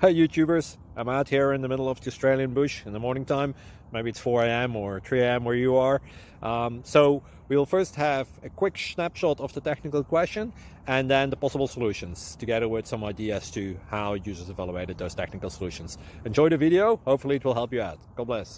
Hey YouTubers, I'm out here in the middle of the Australian bush in the morning time. Maybe it's 4 a.m. or 3 a.m. where you are. So we'll first have a quick snapshot of the technical question and then the possible solutions, together with some ideas to how users evaluated those technical solutions. Enjoy the video, hopefully it will help you out. God bless.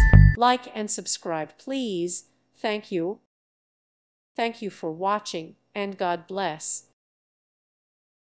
Like and subscribe, please. Thank you. Thank you for watching. and God bless.